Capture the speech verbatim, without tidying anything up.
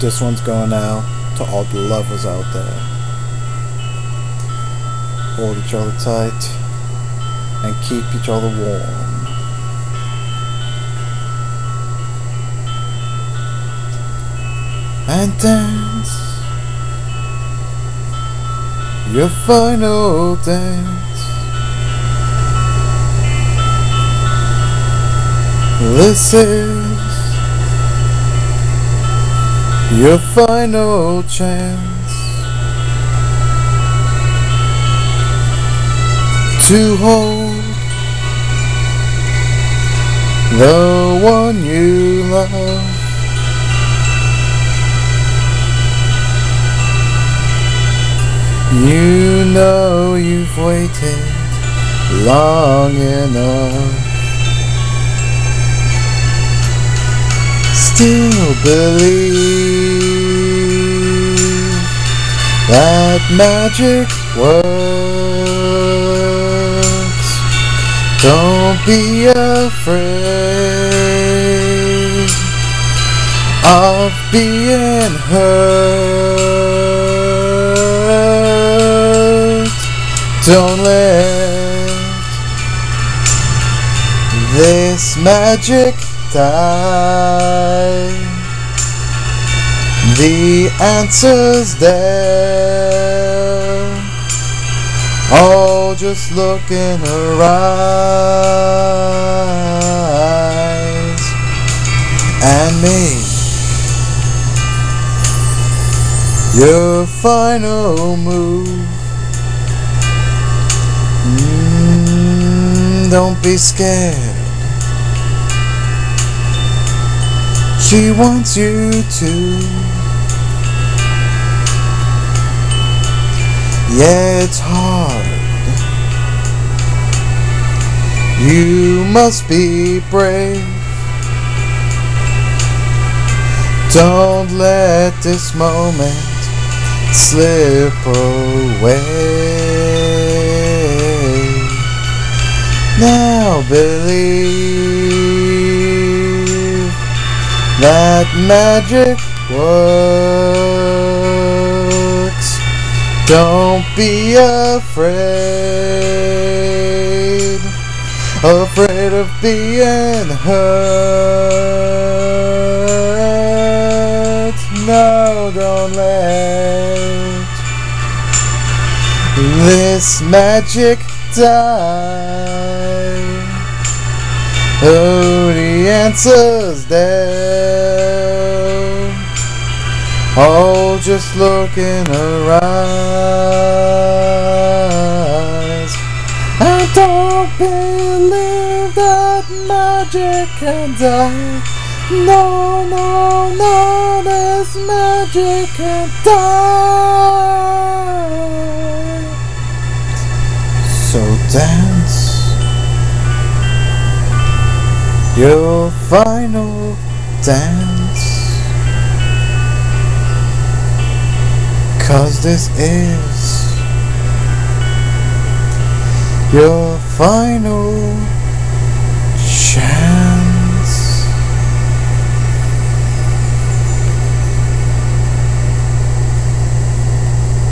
This one's going out to all the lovers out there. Hold each other tight and keep each other warm. And dance your final dance. This is your final chance to hold the one you love. You know you've waited long enough. Still believe that magic works. Don't be afraid of being hurt. Don't let this magic die. The answer's there. Oh, just look in her eyes and me. Your final move. Mm, don't be scared. She wants you to. Yeah, it's hard. You must be brave. Don't let this moment slip away. Now believe that magic works. Don't be afraid, afraid of being hurt. No, don't let this magic die. Oh, the answer's there. Oh, just look in her eyes. I don't believe that magic can die. No, no, no, this magic can die. So dance your final dance, 'cause this is your final